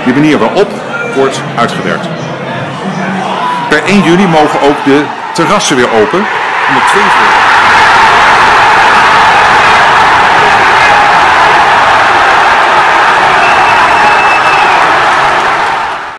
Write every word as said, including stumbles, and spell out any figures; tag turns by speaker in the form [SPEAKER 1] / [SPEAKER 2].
[SPEAKER 1] de manier waarop wordt uitgewerkt. Per één juli mogen ook de terrassen weer open. Om het twee uur.